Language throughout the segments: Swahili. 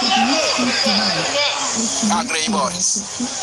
Grey Boys.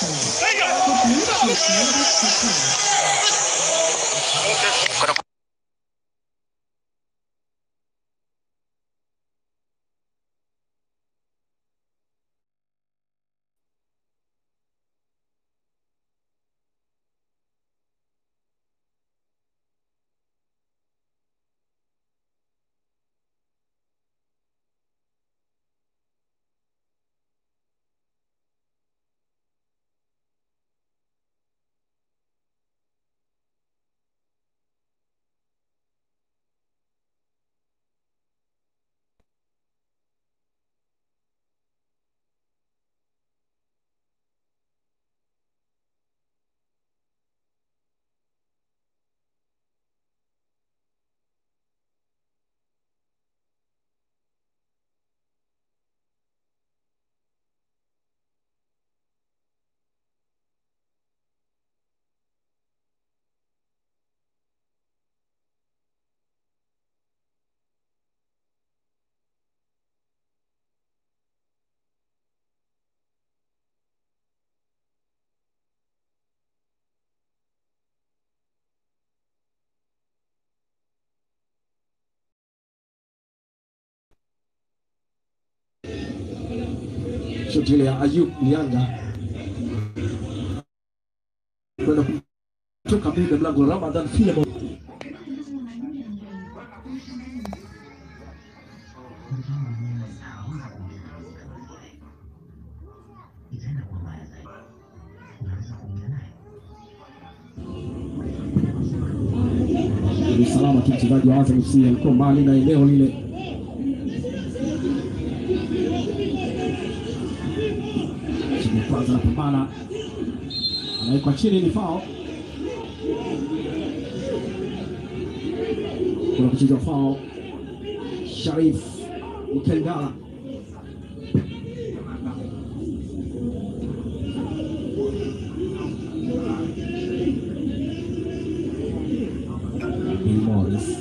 Shoti ile ya Ayub Lianga kwenda kutoka mbele mlango Ramadan Filemon. Ni salama tu mchezaji wa Azam FC alikuwa mbali na eneo lile. Kwanza na pambana anaikwa chini, ni foul. Kuna kucheza foul Sharif Mkendala. Morris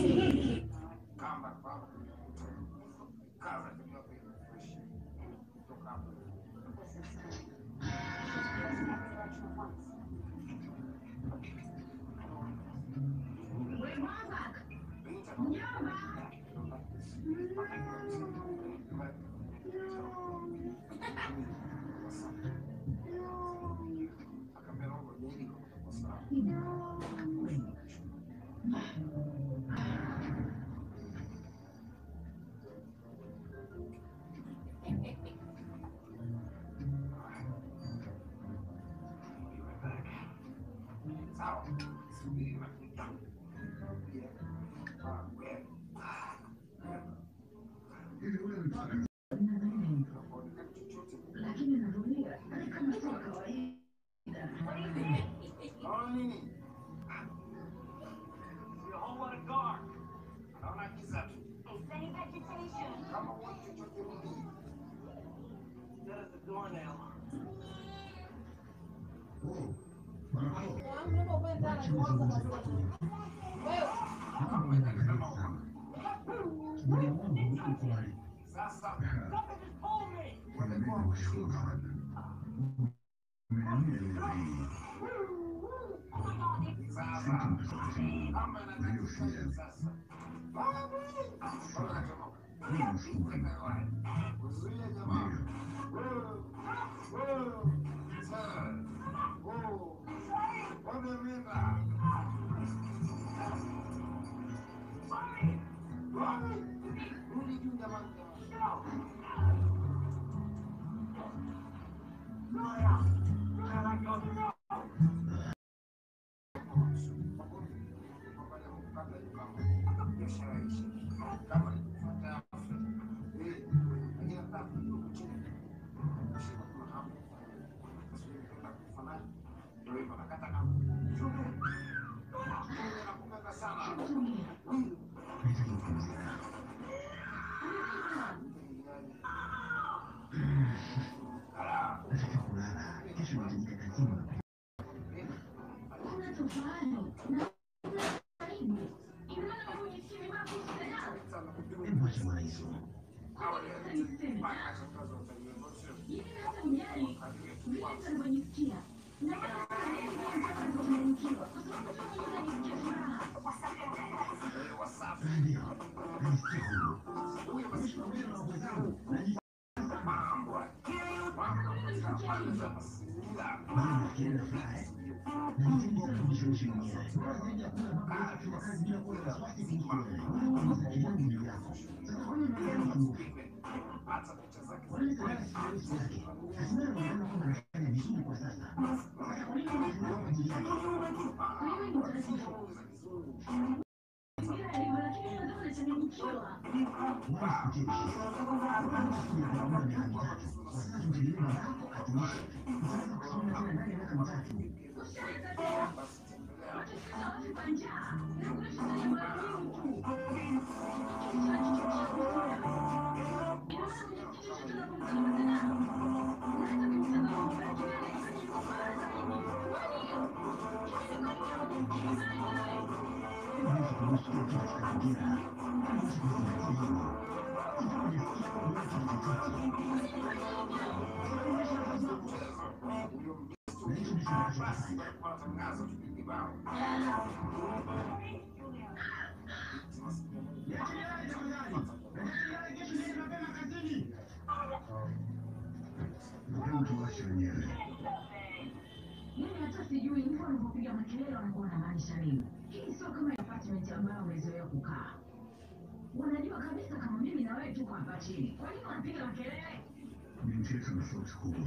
Unajua kabisa kama mimi na wewe tuko hapa chini. Kwa nini unapiga makelele? Nimecheka na sauti kubwa.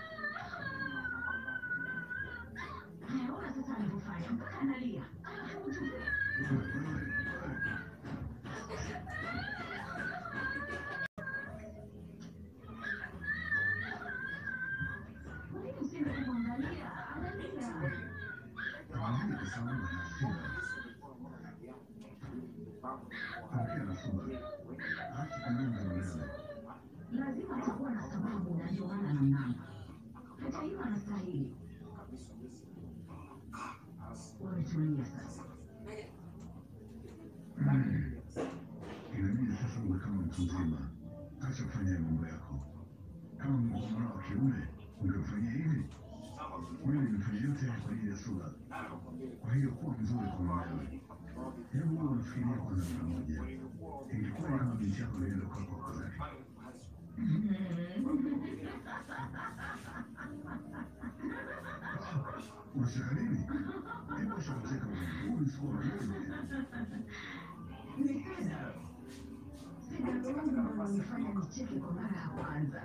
Unaona sasa alivyofanya mpaka analia. Alafu mchukue. Kwa nini usiende kumwangalia? Analia. Lazima atakuwa na sababu na ndio maana anamnamba. Hata hiyo anastahili. Wametulia sasa. Inabidi sasa uwe kama mtu mzima. Acha kufanya mambo yako. Kama mwana wa kiume ungefanya hivi. Wewe unafanya yote kwa ajili ya Sura. Kwa hiyo kuwa mzuri kwa mwanao. Hebu wewe unafikiria kwanza mara moja. Ingekuwa kama binti yako inaenda kwa kwa zake. Unashaka nini? Hebu shakateka wewe sikuwa Nikenda. Sina nifanya nicheke kwa mara ya kwanza.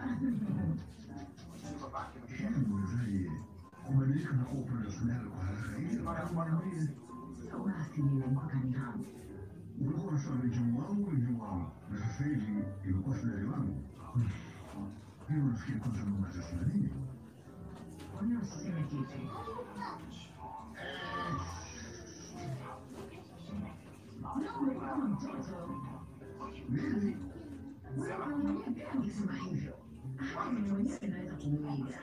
Mwezaje kubadilika na kuwa professional kwa haraka hiyo? Basi mimi mpaka ni hapo. Ulikuwa unasema mjumu wangu na sasa hivi ilikuwa sidari wangu. Hiyo unafikiri kwanza mama atasema nini? Kwa nini usiseme kitu? Umekuwa mtoto. Mimi? Wewe mwenyewe pia ungesema hivyo. Hata mimi mwenyewe naweza kumuiga.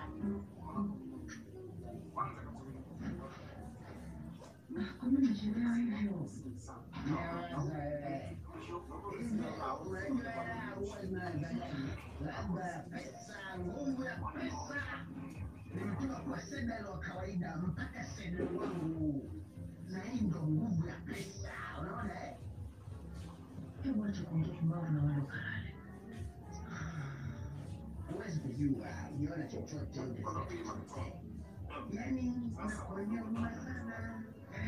Kumbe nachelewa hivyo. Labda pesa, nguvu ya pesa. Nimetoka kwa sedalo wa kawaida mpaka sedalo wangu. Na hii ndo nguvu ya pesa. Unaona eh? Hebu acha kuongea kumbavu na wale ukalale. Huwezi kujua, ukiona chochote yaani nakuonea huruma sana.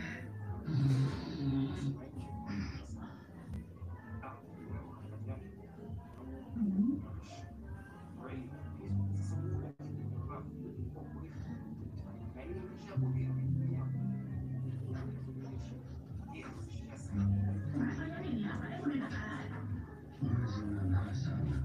Unafanya nini hapa? Hebu nenda kalale. Unazungumza sana.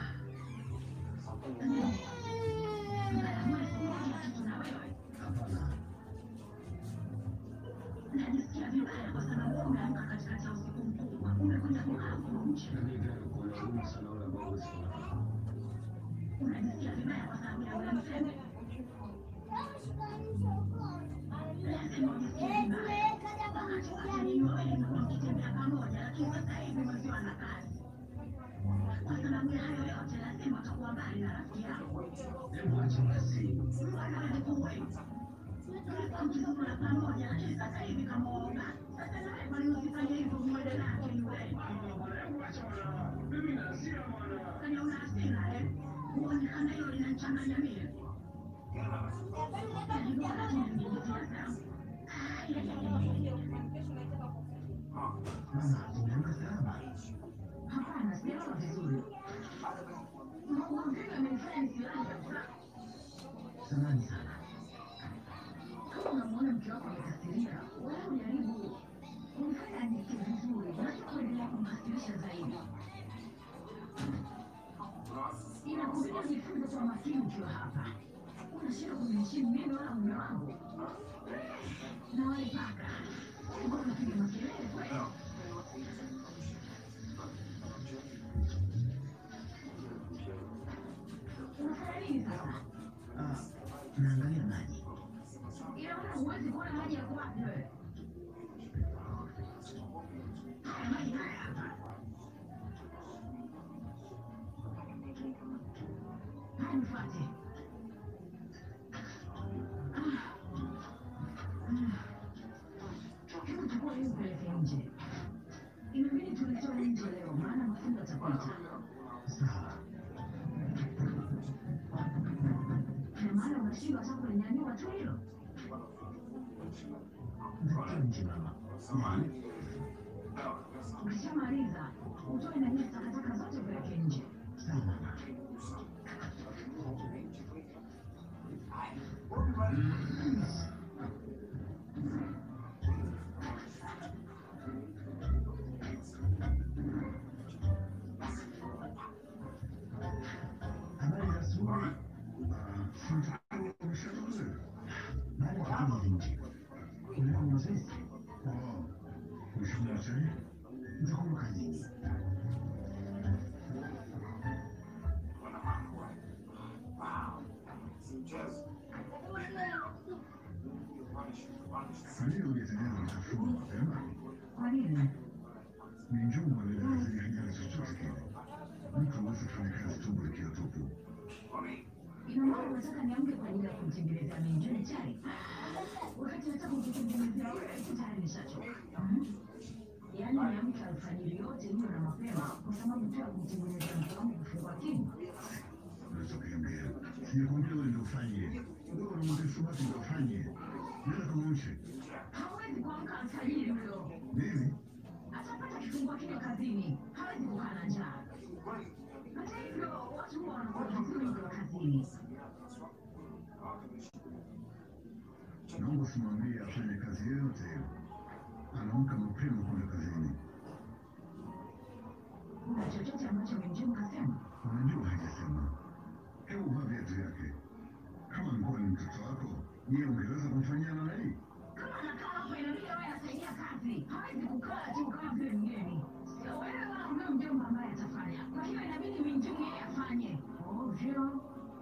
Najisikia vibaya kwa sababu umeamka katikati ya usiku mkubwa. Umekwenda kukaa nje. Unajisikia vibaya kwa sababu ya ule mseme. Lazima ujisikie vibaya. Wakati wote ni wewe mkitembea pamoja, lakini sasa hivi umeziwa na kazi. Kwa sababu ya hayo yote lazima utakuwa mbali na rafiki yako. Hebu acha basi. Hapana, sijaona vizuri. Maumivu yamenifanya nisilale. Samahani sana. Kama unamwona mke wako amekasirika, wewe ujaribu kumfanya ajisikie vizuri. Unataka kuendelea kumkasirisha zaidi. Inakubidi ujifunze kwa makini ukiwa hapa. Unashindwa kuniheshimu mimi wala mume wangu. Na wale paka. Mbona unapiga makelele kweli? Unafanya nini sasa? Naangalia maji. Ila wewe huwezi kuona maji ya kwapi wewe. Maji haya hapa. Nifuate. Hebu chukua hiyo peleke nje. Inabidi tulitoe nje leo, maana mafundo yatapita. Sawa. Na maana unashindwa hata kulinyanyua tu hilo. Ndio nje mama. Ukishamaliza, utoe na hizo takataka zote peleke nje. Sawa mama. Habari za asubuhi. Baada ya kutoka nje, kulikuwa mazoezi. Mheshimiwa Chani, nitakuwa kazini. Leo nitaendelea kutafuta mapema. Kwa nini? Ni njuma lile hajali chochote kile. Mtu hawezi kufanya kazi tumbo likiwa tupu. Ina maana unataka niamke kwa ajili ya kumtengenezea mingine chai? Wakati nataka kutengenezea wewe tayari nishachoka. Yaani niamke alfajiri yote hiyo na mapema kwa sababu tu ya kumtengenezea mtu wangu kufungua kinywa. Unachokiambia. Sijakwambia wewe ndio ufanye. Ndio unamwambia basi ndio ufanye. Nenda kumwamshe. Hawezi kuamka alfajiri huyo. Nini? Atapata kifungua kinywa kazini. Hawezi kukaa na njaa. Hata hivyo, watu huwa wanakuwa vizuri ndio kazini. Naomba usimwambie afanye kazi yoyote. Anaamka mapema kwenda kazini. Kuna chochote ambacho Minjimu kasema? Unajua hajasema. Hebu vaa viatu yake. Kama alikuwa ni mtoto wako, yeye ungeweza kumfanyia namna hii? Kama anakaa hapo inabidi awe anasaidia kazi. Hawezi kukaa tu kama vile mgeni. Sio wewe wala kuna mjomba ambaye atafanya. Kwa hiyo inabidi Minjimu yeye afanye. Ovyo.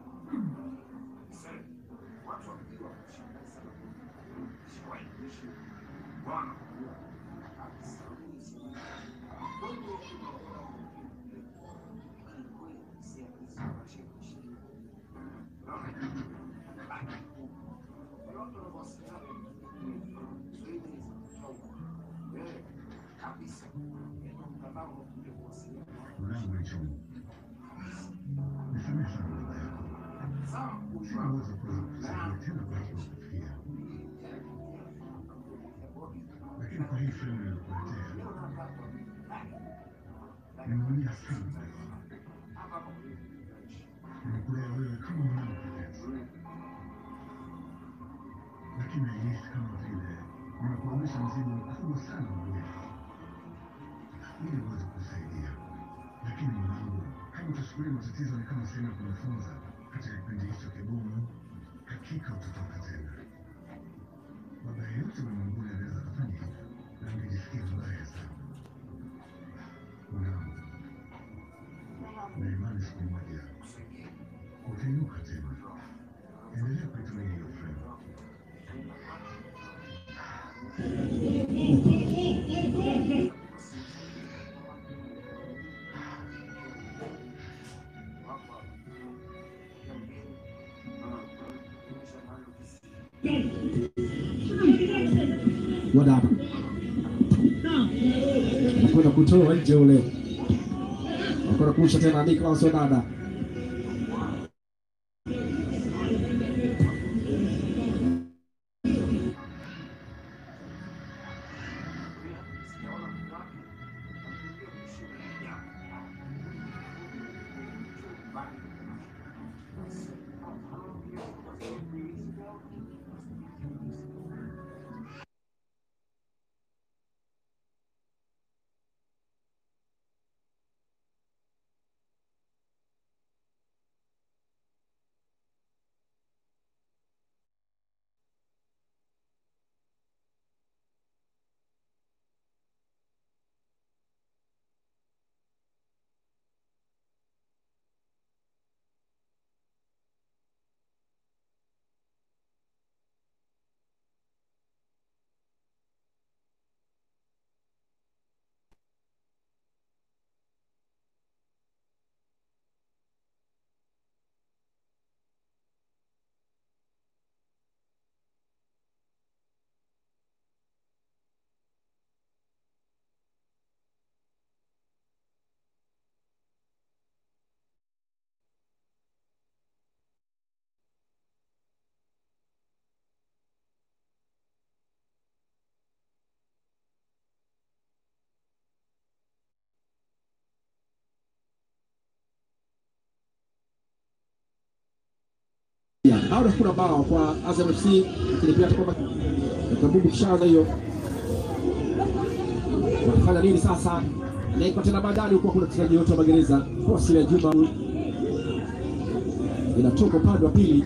Mlango ni chungu. Nisamehe sana baba yako. Sinaweza kuweza kusaidia tena kwa hapo kufikia. Lakini kwa hii filamu nilikuletea, nimeumia sana moyo wangu. Nimekulea wewe kama mwanangu kipenzi. Lakini nahisi kama vile nimekuonyesha mzigo mkubwa sana mwenyewe. Ili uweze kusaidia. Lakini mwanangu, kama utachukulia matatizo ni kama sehemu ya kujifunza katika kipindi hicho kigumu, hakika utatoka tena. Baba yeyote ulimwenguni anaweza kufanya hivyo, na angejisikia vibaya sana. Mwanangu, na imani siku moja utainuka tena. Endelea kuitumia hiyo fremu. Wadada nakwenda kutoa nje ule, nakwenda kurusha tena Nicholas Wadada. Bado kuna bao kwa Azam FC, lakini pia tukoma kabumbu kishaza hiyo. Wanafanya nini sasa? Anaikwa tena badani huko, kuna mchezaji wote wa Magereza. Kosi ya Juma inatoka upande wa pili.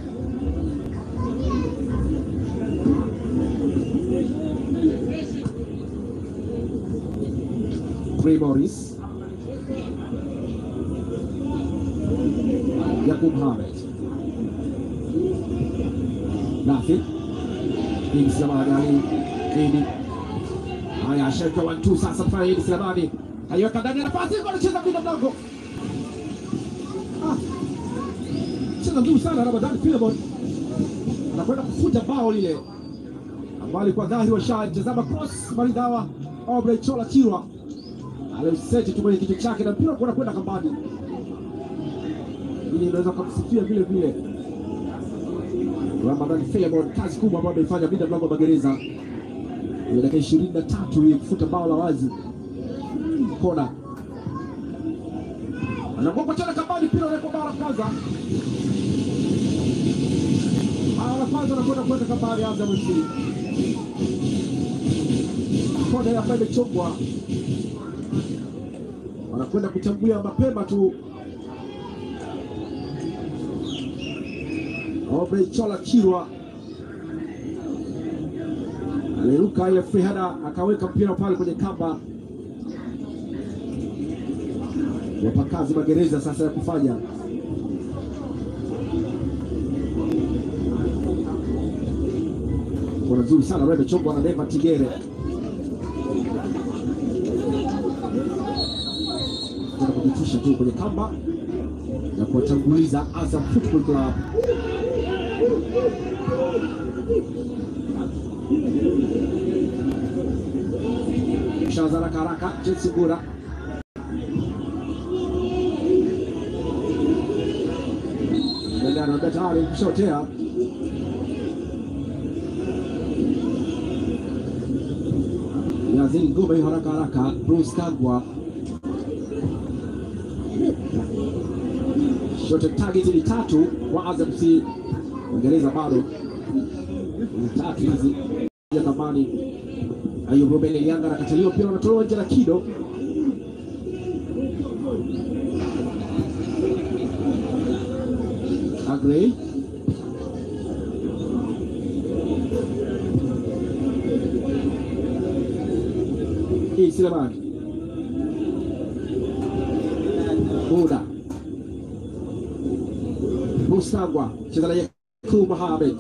Ray Morris, Yakub Hamed, Nafi Idi Selemani Ali Idi. Haya, shaka 1-2 sasa kwa Idi Selemani. Haiweka ndani ya nafasi, anacheza bila mlango. Cheza nzuri sana Ramadhani Philemon. Anakwenda kufuta bao lile ambalo kwa dhahiri wa shahidi. Tazama cross maridhawa Aubrey Chola Chirwa. Aliseti tu kwenye kichwa chake na mpira kwenda kambani. Ili inaweza kumsifia vile vile Ramadhani Philemon, kazi kubwa ambayo ameifanya bila mlango wa Magereza. Ile dakika 23 hii kufuta bao la wazi. Kona. Anagonga tena kambani, mpira unaenda bao la kwanza. Bao la kwanza anakwenda kuweka kambani Azam FC. Kona ya pale chokwa. Anakwenda kuchambua mapema tu. Aubrey Chola Chirwa aliruka ile free header, akaweka mpira pale kwenye kamba. Wapa kazi Magereza sasa ya kufanya. Kwa nzuri sana Rebe Chombo na Neva Tigere. Kwa kujitisha tu kwenye kamba na kuwatanguliza Azam Football Club. Shaza haraka Jesse Gura. Ndio na tayari kushotea. Yazini Ngome haraka Bruce Kagwa. Shote target ni 3 kwa Azam FC. Magereza bado ni 3 hizi ya kambani. Ayub Ruben Elianga anakataliwa, mpira unatolewa nje na Kido. Agrey Idi Selemani Buda Mustagwa cheza na Yakub Mohamed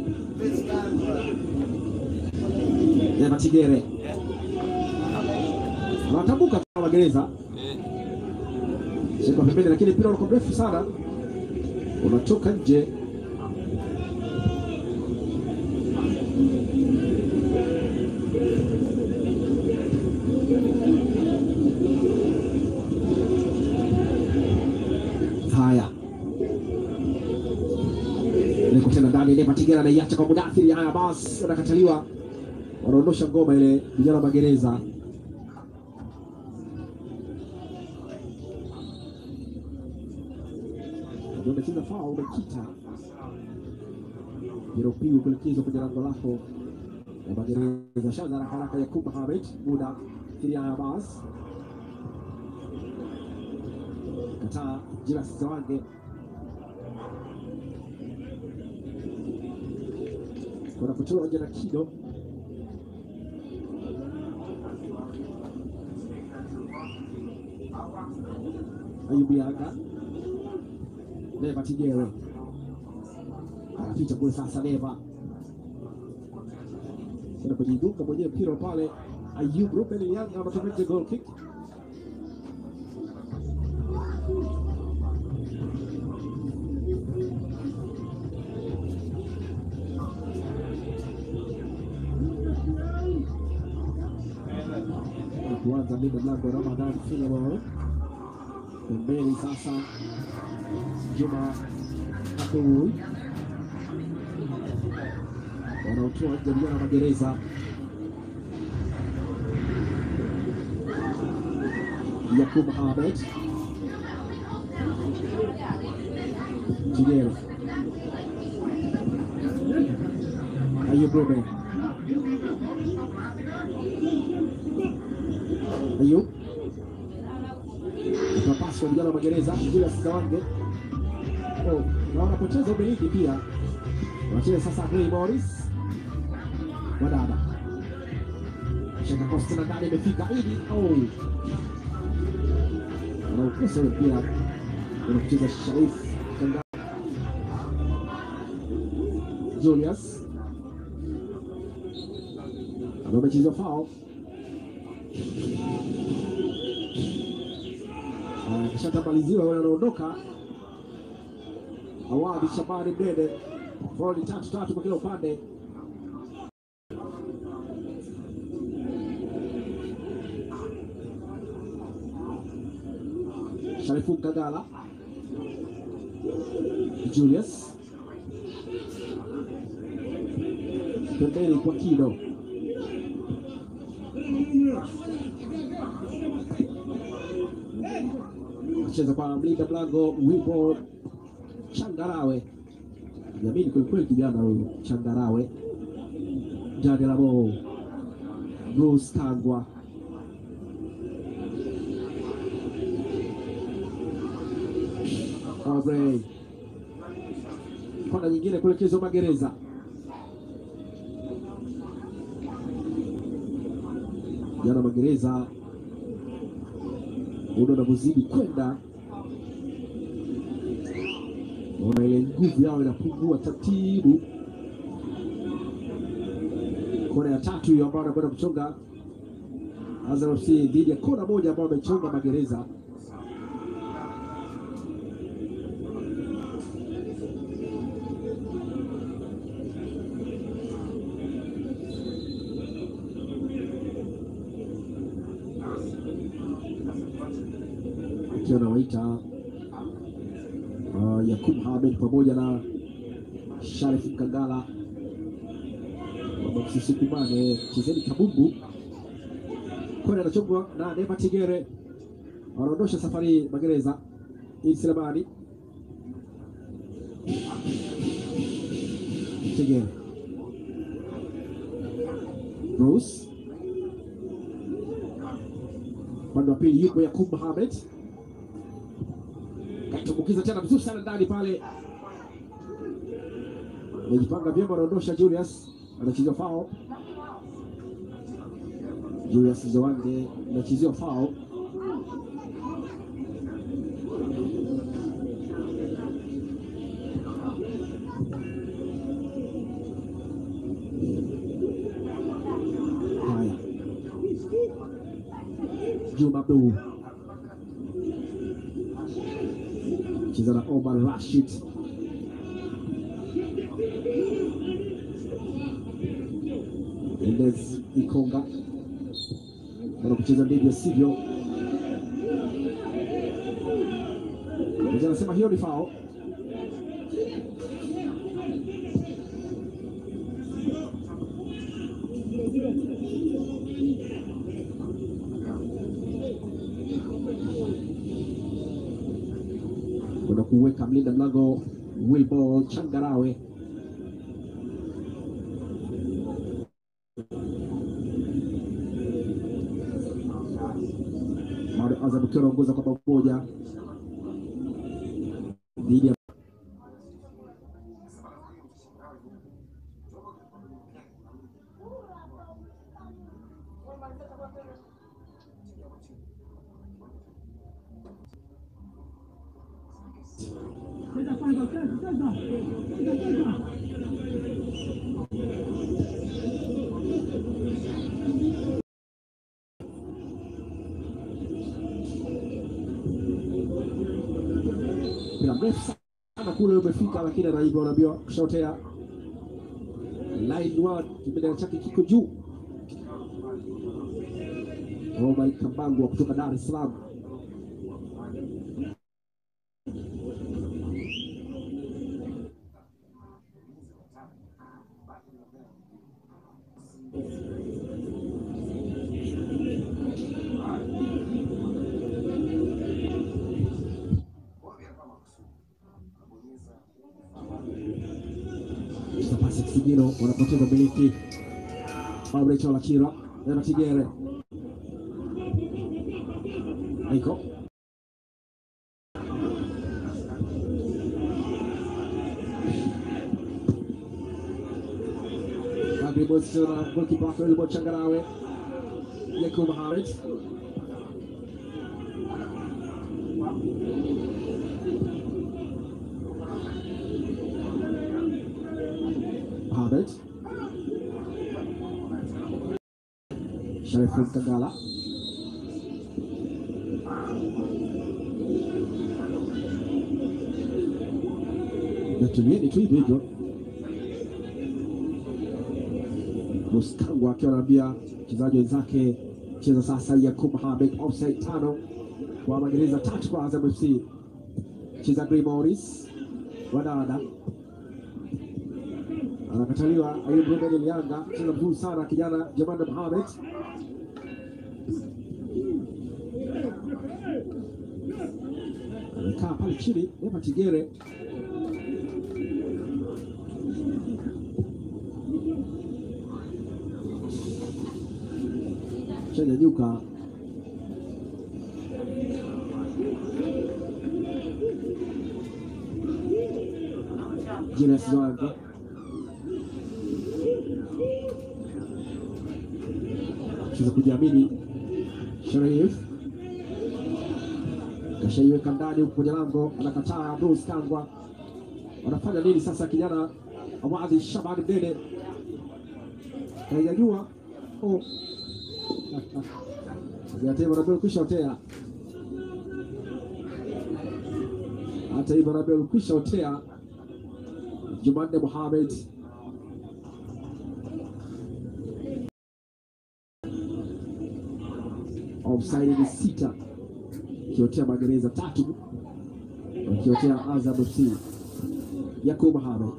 Neva Tigere anatambuka kwa Magereza shika pembeni, lakini mpira uko mrefu sana unatoka nje. Nepa Tigera anaiacha kwa Mudathiri. Haya basi, wanakataliwa, wanaondosha ngoma ile vijana wa magereza. Ndio umecheza foul, umekita Yeropiu kuelekezwa kwenye lango lako ya magereza. Shaza haraka Yakub Mohamed, Mudathiri. Haya basi, kataa Julius Zawange. Wanapotoa nje na Kido. Ayubu Yanga. Nepa Tigere anapita kule sasa. Nepa kuna kujiduka mwenyewe mpira pale. Ayubu Ruben Yanga anatumia goal kick. Kuanza mlinda mlango Ramadhan Filemon. Pembeni sasa Juma Abdul. Wanaotoa nje vijana wa magereza. Yakub Mohamed. Tigere. Ayub Ruben. Ayub tunapaswa vijana wa magereza. Julius Zawange na wanapoteza umiliki pia. Wanacheza sasa Gray Morris. Wadada Shaka Costa na ndani imefika Idi. Wanaukesa mpira, wanacheza Sharif Kanga. Julius amecheza foul. Kishatamaliziwa, wanaondoka. Awadi Shabani Mdede. Foli 3-3 kwa kila upande. Sharifu Kagala. Julius pembeni kwa Kido. Cheza kwa mlinda mlango Wimbo Changarawe. Yamini kweli kijana huyu Changarawe. Jade Labo. Bruce Kangwa. Aubrey. Kona nyingine kuelekezwa magereza. Jana magereza unaona kuzidi kwenda. Unaona ile nguvu yao inapungua taratibu. Kona ya tatu hiyo ambayo anakwenda kuchonga Azam FC dhidi ya kona moja ambayo amechonga magereza. Anawaita Yakub Mohamed pamoja na Sharif Kagala. Sisi kumane chezeni kabumbu. Kona anachongwa na Nepa Tigere. Wanaondosha safari magereza. Islamani Tigere. Bruce. Pande wa pili yupo Yakub Mohamed. Katumbukiza tena vizuri sana ndani pale. Amejipanga vyema, anaondosha Julius. Anachezea foul. Julius Zawange anachezea foul. Haya. Juma Abdul. Cheza na Omar Rashid. Endez Ikonga. Wanakucheza ndivyo sivyo. Anasema hiyo ni foul. Kuna kuweka mlinda mlango Wilbo Changarawe. Bado Azam ikiwa anaongoza kwa bao moja dhidi ya mpira mrefu sana kule umefika, lakini anaiba, anaambiwa kushotea line 1, kibendera chake kiko juu. Omar Kambangwa kutoka Dar es Salaam. Pasi Kisigino wanapoteza miliki. Aubrey Chola Chira na Tigere. Aiko. Agri Boston goalkeeper Wilbo Changarawe. Yakub Mohamed. Mohamed. Sharif Kagala. Natumieni tu hivyo. Muskangwa akiwa anaambia mchezaji wenzake cheza sasa. Yakub Mohamed offside 5 kwa Magereza 3 kwa Azam FC. Cheza Gray Morris wadada anakataliwa. Ayub Ruben Yanga cheza mzuri sana kijana Jamanda Mohamed. Anakaa pale chini Eva Tigere. Chenya nyuka Julius Zoande. Cheza kujiamini Sharif kashaiweka ndani huko kwenye lango, anakataa. Bruce Kangwa wanafanya nini sasa? Kijana Awadhi Shabani Dede kaijajua Hajatema na kwisha otea. Hata hivyo na kwisha otea. Jumanne Mohamed offside ni 6, kiotea Magereza 3, kiotea Azam FC. Yakub Mohamed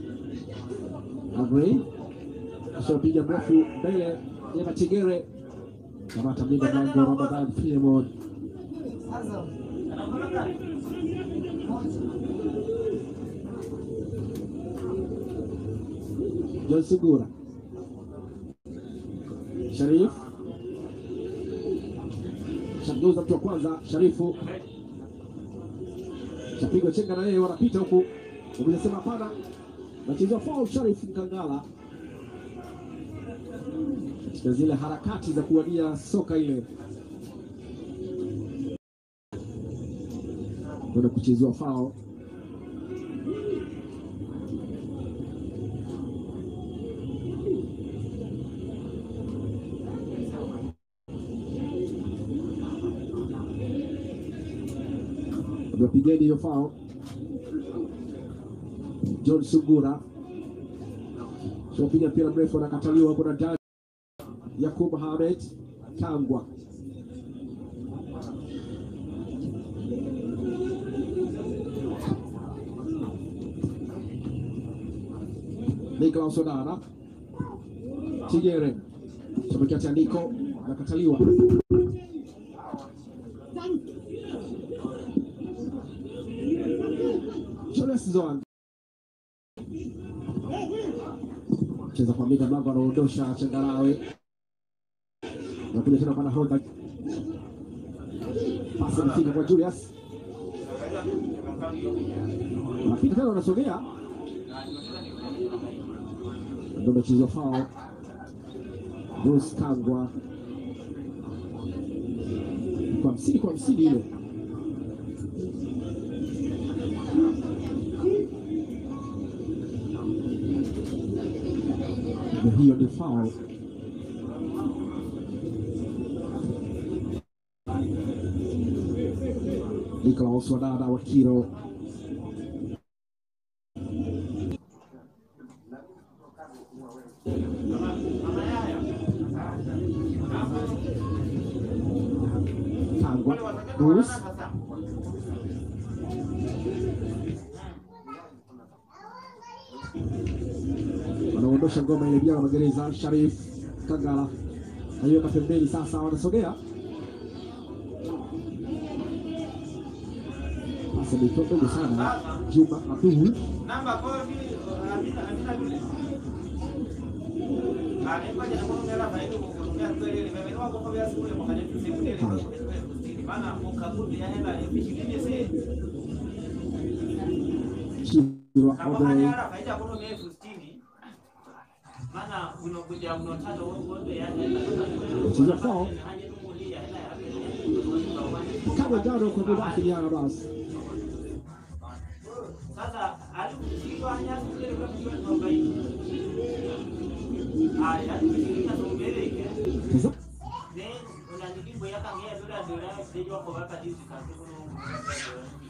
Agri ashapiga mrefu mbele ya Tigere. Kamata mlinda mlango Ramadhan Filemon. John Sugura. Sharif shageuza mtu wa kwanza. Sharifu shapigwa chenga na yeye, wanapita huku. Umesema hapana, nachezwa foul. Sharif Mkangala katika zile harakati za kuwania soka ile, kwenda kuchezewa foul. Wapigeni hiyo foul. John Sugura shopiga mpira mrefu, anakataliwa. Kuna ndani Yakub Mohamed Kangwa. Nicolas Odara Tigere Shabiki Tandiko anakataliwa. Jonas Zoan cheza kwa mita mlango anaondosha Changarawe. Nakuja tena kwa nahodha. Pasi mfika kwa Julius. Napita tena anasogea. Ndio mchezo foul. Bruce Kangwa. Kwa msidi ile. Hiyo ni foul. Nicholas Wadada wa Kiro. Kangwa. Bruce. Wanaondosha ngoma ile bila magereza. Sharif Kagala aiweka pembeni, sasa wanasogea. Pasa mitoto sana. Juma Abdul namba kwa vile amina yule anaifanya na kwa ngara baada ya kuongea kweli nimeelewa kwa vya shule mwaka jana ile maana mkabuti ya hela ifishikini sasa kama haya faida kwa ni 60 maana unakuja unataka wote yani sio sawa kama jana kwa kubaki ya basi sasa alikuwa nyasi ile kwa sababu haya tunaombeleke then unajikimbo yaka ngea dola sije kwa baba jinsi kama